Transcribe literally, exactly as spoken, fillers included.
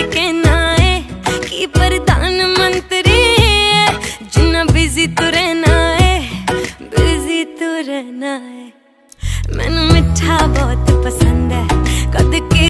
कहना है कि प्रधानमंत्री है, जिन्ना बिजी तो रहना है, बिजी तो रहना है। मैनू मिठा बहुत पसंद है, कद के